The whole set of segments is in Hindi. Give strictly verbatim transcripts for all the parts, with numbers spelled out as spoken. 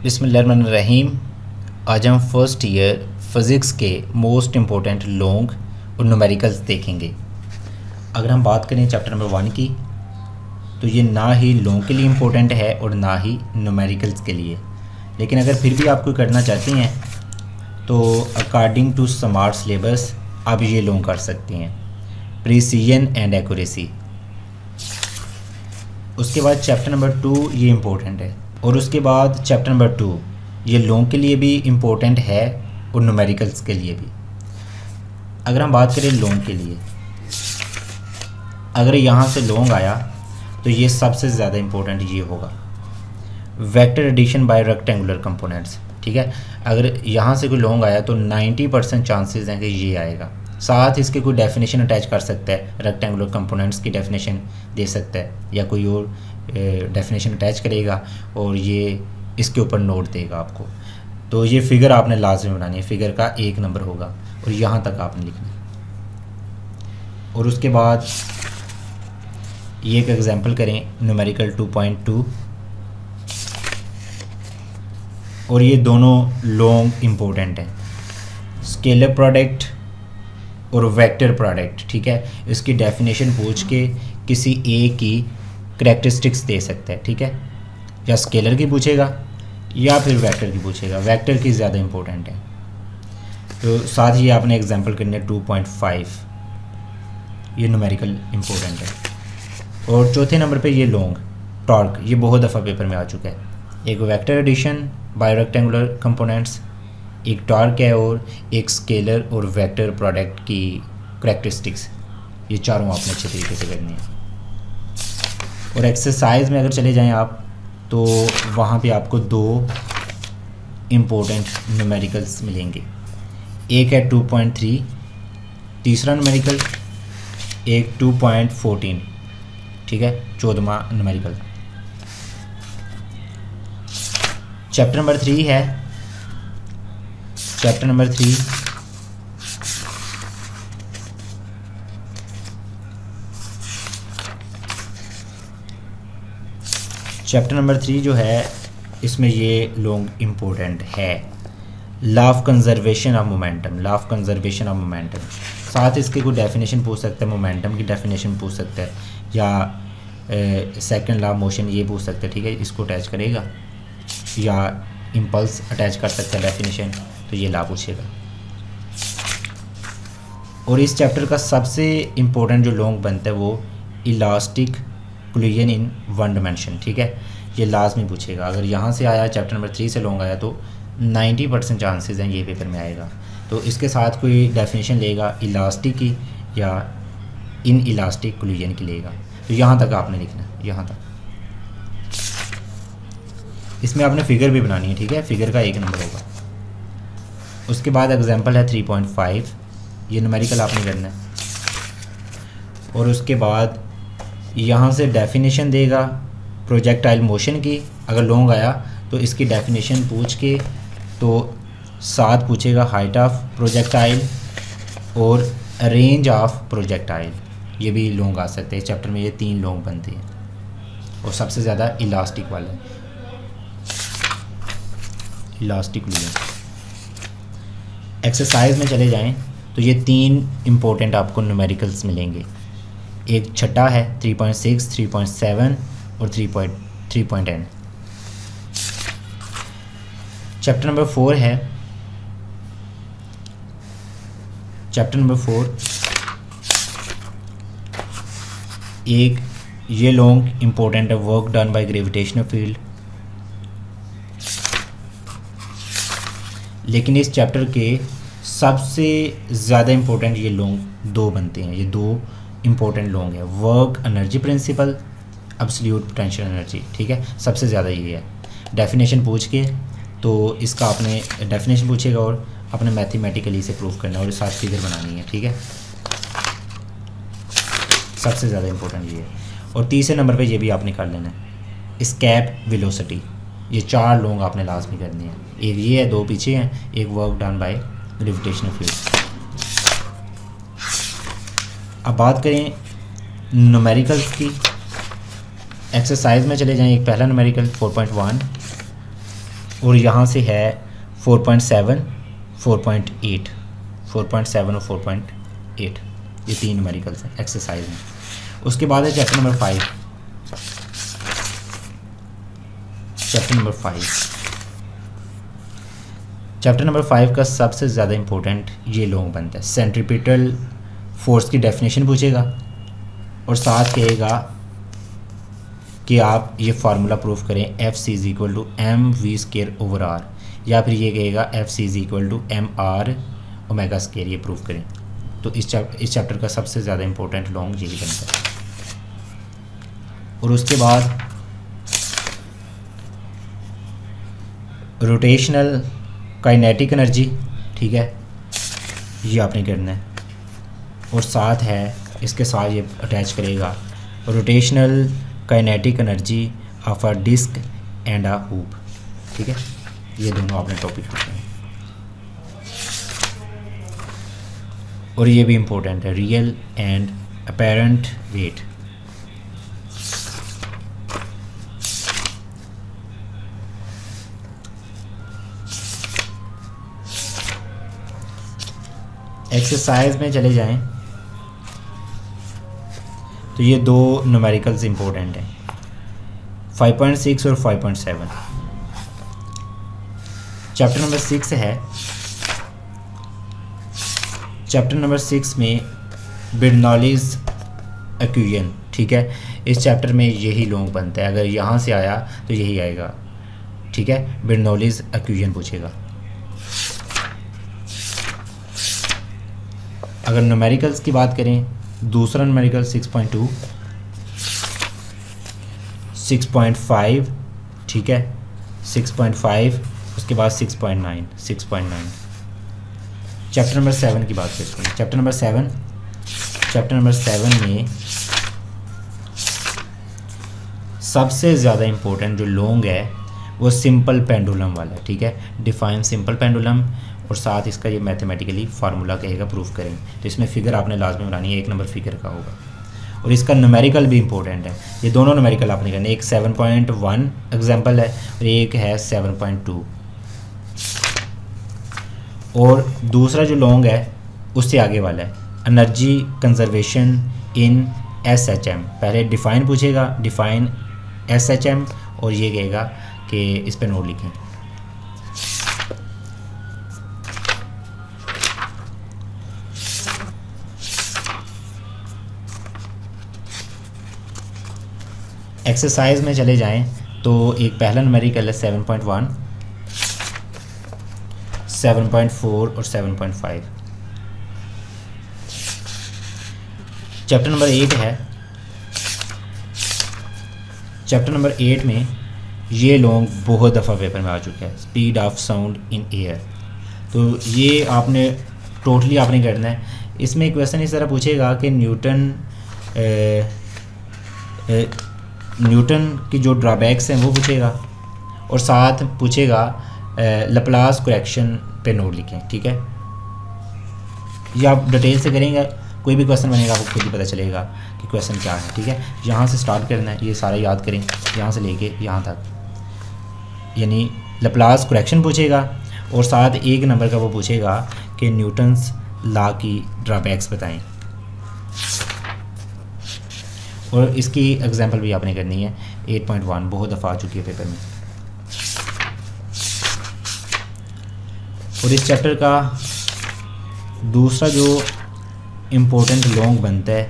बिस्मिल्लाहिर्रहमानिर्रहीम। आज हम फर्स्ट ईयर फ़िज़िक्स के मोस्ट इम्पोर्टेंट लॉन्ग और न्यूमेरिकल्स देखेंगे। अगर हम बात करें चैप्टर नंबर वन की, तो ये ना ही लॉन्ग के लिए इम्पोर्टेंट है और ना ही न्यूमेरिकल्स के लिए, लेकिन अगर फिर भी आप कोई करना चाहते हैं तो अकॉर्डिंग टू स्मार्ट सिलेबस आप ये लॉन्ग कर सकते हैं, प्रिसीजन एंड एक्यूरेसी। उसके बाद चैप्टर नंबर टू ये इम्पोर्टेंट है, और उसके बाद चैप्टर नंबर टू ये लॉन्ग के लिए भी इम्पोर्टेंट है और न्यूमेरिकल्स के लिए भी। अगर हम बात करें लॉन्ग के लिए, अगर यहाँ से लॉन्ग आया तो ये सबसे ज़्यादा इम्पोर्टेंट ये होगा, vector addition by rectangular components. ठीक है, अगर यहाँ से कोई लॉन्ग आया तो नब्बे परसेंट चांसेस हैं कि ये आएगा। साथ इसके कोई डेफिनेशन अटैच कर सकता है, रेक्टेंगुलर कंपोनेंट्स की डेफिनेशन दे सकता है या कोई और डेफिनेशन अटैच करेगा और ये इसके ऊपर नोट देगा आपको। तो ये फिगर आपने लाजमी बनानी है, फिगर का एक नंबर होगा और यहाँ तक आपने लिखना है। और उसके बाद ये एक एग्जांपल करें, न्यूमेरिकल टू पॉइंट टू, और ये दोनों लॉन्ग इम्पोर्टेंट हैं, स्केलर प्रोडक्ट और वेक्टर प्रोडक्ट। ठीक है, इसकी डेफिनेशन पूछ के किसी ए की करैक्टरिस्टिक्स दे सकता है। ठीक है, या स्केलर की पूछेगा या फिर वेक्टर की पूछेगा, वेक्टर की ज़्यादा इम्पोर्टेंट है। तो साथ ही आपने एग्जांपल करने टू पॉइंट फाइव, ये न्यूमेरिकल इम्पोर्टेंट है। और चौथे नंबर पे ये लॉन्ग टॉर्क, ये बहुत दफ़ा पेपर में आ चुका है। एक vector addition by rectangular components, एक टॉर्क है और एक स्केलर और वेक्टर प्रोडक्ट की करैक्टरिस्टिक्स। ये चारों आपने अच्छे तरीके से करनी है। और एक्सरसाइज में अगर चले जाएं आप, तो वहाँ पे आपको दो इम्पोर्टेंट न्यूमेरिकल्स मिलेंगे। एक है टू पॉइंट थ्री, तीसरा न्यूमेरिकल, एक टू पॉइंट फोर्टीन। ठीक है, चौदहवां न्यूमेरिकल। चैप्टर नंबर थ्री है, chapter number three chapter number three जो है, इसमें ये लॉन्ग इम्पोर्टेंट है, law of conservation of momentum, law of conservation of momentum. साथ इसके कोई डेफिनेशन पूछ सकता है, मोमेंटम की डेफिनेशन पूछ सकता है, या सेकंड लॉ ऑफ मोशन ये पूछ सकता है। ठीक है, इसको अटैच करेगा, या इम्पल्स अटैच कर सकता है डेफिनेशन, तो ये लॉ पूछेगा। और इस चैप्टर का सबसे इम्पोर्टेंट जो लॉन्ग बनता है वो elastic collision in one dimension. ठीक है, ये लाजमी पूछेगा। अगर यहाँ से आया, चैप्टर नंबर थ्री से लॉन्ग आया, तो नब्बे परसेंट चांसेस हैं ये पेपर में आएगा। तो इसके साथ कोई डेफिनेशन लेगा इलास्टिक की या इन इलास्टिक कोलिजन की लेगा। तो यहाँ तक आपने लिखना है, यहाँ तक। इसमें आपने फिगर भी बनानी है। ठीक है, फिगर का एक नंबर होगा। उसके बाद एग्जाम्पल है थ्री पॉइंट फाइव, ये न्यूमेरिकल आपने करना है। और उसके बाद यहाँ से डेफिनेशन देगा प्रोजेक्टाइल मोशन की। अगर लॉन्ग आया तो इसकी डेफिनेशन पूछ के, तो साथ पूछेगा हाइट ऑफ प्रोजेक्टाइल और रेंज ऑफ प्रोजेक्टाइल। ये भी लॉन्ग आ सकते हैं इस चैप्टर में, ये तीन लॉन्ग बनते हैं। और सबसे ज़्यादा इलास्टिक वाले, इलास्टिक लॉन्ग। एक्सरसाइज में चले जाएं तो ये तीन इम्पोर्टेंट आपको न्यूमेरिकल्स मिलेंगे। एक छठा है three point six, three point seven और three point three point ten. Chapter number four है, चैप्टर नंबर फोर एक ये लॉन्ग इम्पोर्टेंट है, work done by gravitational field. लेकिन इस चैप्टर के सबसे ज़्यादा इम्पोर्टेंट ये लॉन्ग दो बनते हैं, ये दो इम्पोर्टेंट लॉन्ग है, work energy principle, absolute potential energy. ठीक है, सबसे ज़्यादा ये है। डेफिनेशन पूछ के, तो इसका आपने डेफिनेशन पूछेगा और अपने मैथमेटिकली से प्रूफ करना है और साथ फिगर बनानी है। ठीक है, सबसे ज़्यादा इम्पोर्टेंट ये है। और तीसरे नंबर पे ये भी आपने कर लेना है, स्केप वेलोसिटी। ये चार लॉन्ग आपने लाजमी करने हैं। एक ये है, दो पीछे हैं, एक work done by gravitational field. अब बात करें न्यूमेरिकल्स की। एक्सरसाइज में चले जाएं, एक पहला न्यूमेरिकल फोर पॉइंट वन और यहाँ से है four point seven, four point eight, four point seven और फोर पॉइंट एट, ये तीन न्यूमेरिकल्स हैं एक्सरसाइज में। उसके बाद है chapter number five. Chapter number five chapter number five का सबसे ज़्यादा इम्पोर्टेंट ये लॉन्ग बनता है। सेंट्रीपिटल फोर्स की डेफिनेशन पूछेगा और साथ कहेगा कि आप ये फार्मूला प्रूफ करें, F C is equal to M V square over R, या फिर ये कहेगा F C is equal to M R omega square, ये प्रूफ करें। तो इस चैप्टर इस चैप्टर का सबसे ज़्यादा इम्पोर्टेंट लॉन्ग यही बनता है। और उसके बाद रोटेशनल काइनेटिक एनर्जी, ठीक है, ये आपने करना है। और साथ है इसके साथ ये अटैच करेगा rotational kinetic energy of a disc and a hoop, ठीक है, ये दोनों आपने टॉपिक रखने हैं। और ये भी इम्पोर्टेंट है, real and apparent weight. Exercise में चले जाएं तो ये दो न्यूमेरिकल्स इंपॉर्टेंट हैं, फाइव पॉइंट सिक्स और five point seven. Chapter number six है। चैप्टर नंबर सिक्स में बर्नौलीज इक्वेशन, ठीक है, इस चैप्टर में यही लॉन्ग बनता है। अगर यहाँ से आया तो यही आएगा, ठीक है, बर्नौलीज इक्वेशन पूछेगा। अगर न्यूमेरिकल्स की बात करें, दूसरा numerical six point two, six point five, ठीक है, सिक्स पॉइंट फाइव, उसके बाद six point nine, six point nine. Chapter number seven की बात करते हैं। Chapter number seven chapter number seven में सबसे ज़्यादा इम्पोर्टेंट जो लॉन्ग है वो सिंपल पेंडुलम वाला है, ठीक है, डिफाइन सिंपल पेंडुलम, और साथ इसका ये मैथमेटिकली फार्मूला कहेगा प्रूफ करें। तो इसमें फ़िगर आपने लाजमी बनानी है, एक नंबर फिगर का होगा। और इसका न्यूमेरिकल भी इम्पोर्टेंट है, ये दोनों न्यूमेरिकल आपने करने, एक सेवन पॉइंट वन एग्जाम्पल है और एक है सेवन पॉइंट टू। और दूसरा जो लॉन्ग है उससे आगे वाला है, energy conservation in S H M. पहले डिफ़ाइन पूछेगा, डिफ़ाइन एस एच एम, और ये कहेगा कि इस पर नोट लिखें। एक्सरसाइज में चले जाएं तो एक पहला न्यूमेरिकल है seven point one, seven point four और seven point five. Chapter number eight है। चैप्टर नंबर एट में ये लॉन्ग बहुत दफ़ा पेपर में आ चुका है, speed of sound in air. तो ये आपने टोटली आपने करना है। इसमें क्वेश्चन इस तरह पूछेगा कि न्यूटन ए, ए, न्यूटन की जो ड्रॉबैक्स हैं वो पूछेगा, और साथ पूछेगा लप्लास करेक्शन पे नोट लिखें, ठीक है। ये आप डिटेल से करेंगे, कोई भी क्वेश्चन बनेगा आपको खुद ही पता चलेगा कि क्वेश्चन क्या है, ठीक है। यहाँ से स्टार्ट करना है, ये सारा याद करें, यहाँ से लेके यहाँ तक, यानी लप्लास करेक्शन पूछेगा, और साथ एक नंबर का वो पूछेगा कि न्यूटन्स लॉ की ड्रॉबैक्स बताएं, और इसकी एग्जांपल भी आपने करनी है। एट पॉइंट वन बहुत दफ़ा आ चुकी है पेपर में। और इस चैप्टर का दूसरा जो इम्पोर्टेंट लॉन्ग बनता है,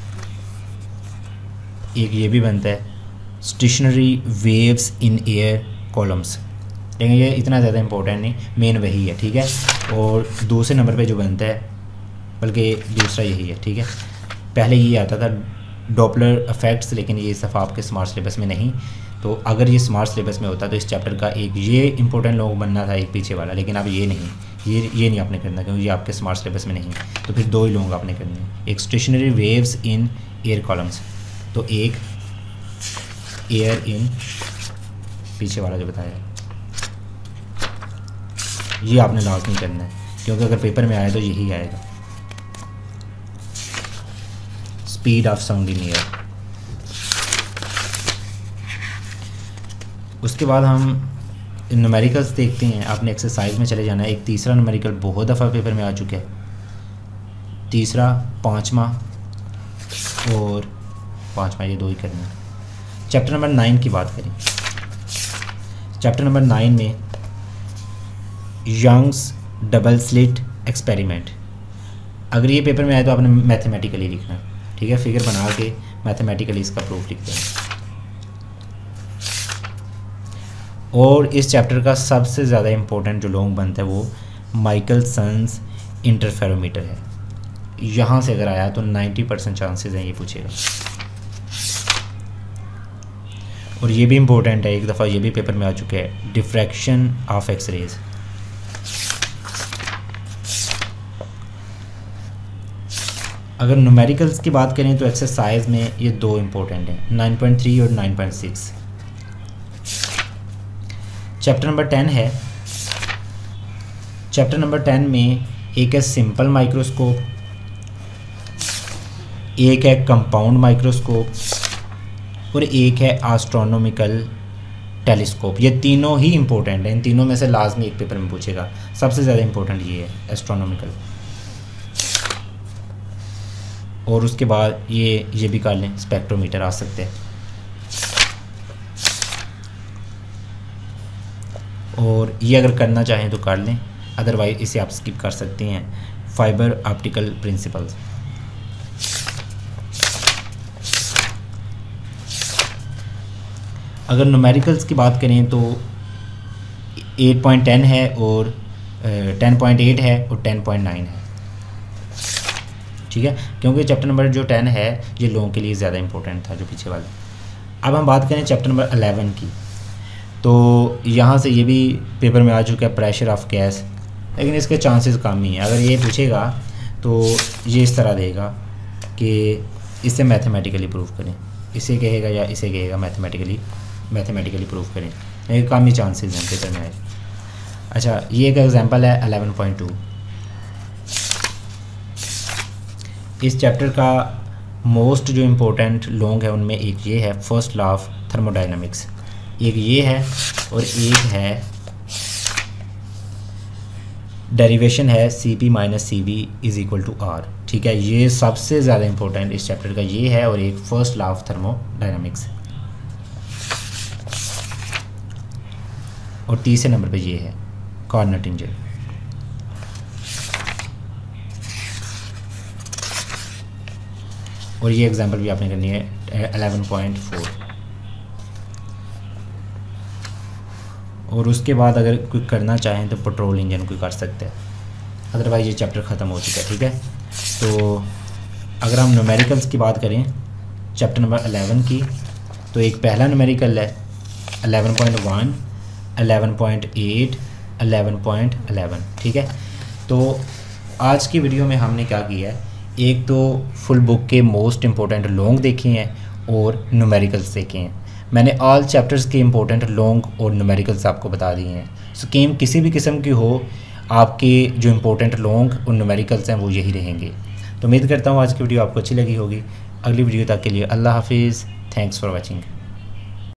एक ये भी बनता है, stationary waves in air columns, लेकिन ये इतना ज़्यादा इम्पोर्टेंट नहीं, मेन वही है, ठीक है। और दूसरे नंबर पे जो बनता है, बल्कि दूसरा यही है, ठीक है। पहले ये आता था डॉपलर इफेक्ट्स, लेकिन ये सफ़ा आपके स्मार्ट सिलेबस में नहीं। तो अगर ये स्मार्ट सिलेबस में होता तो इस चैप्टर का एक ये इंपॉर्टेंट लॉन्ग बनना था, एक पीछे वाला, लेकिन अब ये नहीं, ये ये नहीं आपने करना, क्योंकि ये आपके स्मार्ट सिलेबस में नहीं। तो फिर दो ही लॉन्ग आपने करने हैं, एक stationary waves in air columns, तो एक एयर इन पीछे वाला जो बताया, ये आपने लाजमी करना है, क्योंकि अगर पेपर में आए तो यही आएगा, speed of sound in air. उसके बाद हम न्यूमेरिकल्स देखते हैं, आपने एक्सरसाइज में चले जाना है। एक तीसरा न्यूमेरिकल बहुत दफ़ा पेपर में आ चुका है, तीसरा, पाँचवा और पाँचवा, ये दो ही करना है। चैप्टर नंबर नाइन की बात करें, चैप्टर नंबर नाइन में यंग्स डबल स्लिट एक्सपेरिमेंट। अगर ये पेपर में आए तो आपने मैथमेटिकली लिखना है, ठीक है, फिगर बना के मैथमेटिकली इसका प्रूफ लिख देना। और इस चैप्टर का सबसे ज़्यादा इम्पोर्टेंट जो लॉन्ग बनता है वो माइकलसन्स इंटरफेरोमीटर है। यहाँ से अगर आया तो नब्बे परसेंट चांसेस हैं ये पूछेगा। और ये भी इम्पोर्टेंट है, एक दफ़ा ये भी पेपर में आ चुका है, डिफ्रैक्शन ऑफ एक्स रेज। अगर न्यूमेरिकल्स की बात करें तो एक्सरसाइज में ये दो इम्पोर्टेंट हैं, नाइन पॉइंट थ्री और nine point six. Chapter number ten है, चैप्टर नंबर टेन में एक है सिंपल माइक्रोस्कोप, एक है कंपाउंड माइक्रोस्कोप और एक है एस्ट्रोनॉमिकल टेलीस्कोप। ये तीनों ही इम्पोर्टेंट हैं, इन तीनों में से लाजमी एक पेपर में पूछेगा। सबसे ज़्यादा इम्पोर्टेंट ये है एस्ट्रोनॉमिकल। और उसके बाद ये ये भी कर लें, स्पेक्ट्रोमीटर आ सकते हैं। और ये अगर करना चाहें तो कर लें, अदरवाइज इसे आप स्किप कर सकते हैं। Fibre optical principles. अगर न्यूमेरिकल्स की बात करें तो एट पॉइंट टेन है और टेन पॉइंट एट है और टेन पॉइंट नाइन है, ठीक है, क्योंकि चैप्टर नंबर जो टेन है ये लोगों के लिए ज़्यादा इंपॉर्टेंट था जो पीछे वाला। अब हम बात करें चैप्टर नंबर अलेवन की, तो यहाँ से ये भी पेपर में आ चुका है, प्रेशर ऑफ गैस, लेकिन इसके चांसेस कम ही हैं। अगर ये पूछेगा तो ये इस तरह देगा कि इसे मैथमेटिकली प्रूव करें, इसे कहेगा या इसे कहेगा मैथमेटिकली मैथमेटिकली प्रूव करें, लेकिन कम ही चांसेस हैं पेपर में आए। अच्छा, ये एक एग्जांपल है अलेवन पॉइंट टू। इस चैप्टर का मोस्ट जो इम्पोर्टेंट लॉन्ग है उनमें एक ये है फर्स्ट लॉ ऑफ थर्मोडायनामिक्स, एक ये है और एक है डेरिवेशन है C P minus C V is equal to R, ठीक है। ये सबसे ज़्यादा इम्पोर्टेंट इस चैप्टर का ये है और एक फर्स्ट लॉ ऑफ थर्मोडायनामिक्स। और तीसरे नंबर पे ये है कार्नोट इंजन। और ये एग्जांपल भी आपने करनी है अलेवन पॉइंट फोर। और उसके बाद अगर कोई करना चाहें तो पेट्रोल इंजन कोई कर सकते हैं, अदरवाइज ये चैप्टर ख़त्म हो चुका है, ठीक है। तो अगर हम न्यूमेरिकल्स की बात करें चैप्टर नंबर अलेवन की, तो एक पहला न्यूमेरिकल है eleven point one, eleven point eight, eleven point eleven, ठीक है। तो आज की वीडियो में हमने क्या किया है, एक तो फुल बुक के मोस्ट इम्पोर्टेंट लॉन्ग देखे हैं और न्यूमेरिकल्स देखे हैं। मैंने ऑल चैप्टर्स के इम्पोर्टेंट लॉन्ग और न्यूमेरिकल्स आपको बता दिए हैं। स्कीम किसी भी किस्म की हो, आपके जो इम्पोर्टेंट लॉन्ग और न्यूमेरिकल्स हैं वो यही रहेंगे। तो उम्मीद करता हूँ आज की वीडियो आपको अच्छी लगी होगी। अगली वीडियो तक के लिए अल्लाह हाफिज़, थैंक्स फॉर वॉचिंग।